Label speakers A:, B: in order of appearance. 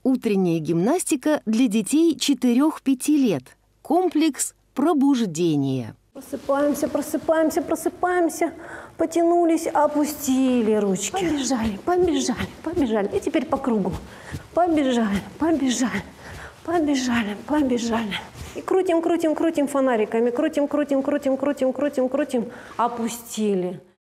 A: Утренняя гимнастика для детей 4-5 лет. Комплекс пробуждения.
B: Просыпаемся, просыпаемся, просыпаемся. Потянулись, опустили ручки. Побежали, побежали, побежали. И теперь по кругу. Побежали, побежали, побежали, побежали. И крутим, крутим, крутим фонариками. Крутим, крутим, крутим, крутим, крутим, крутим. Опустили.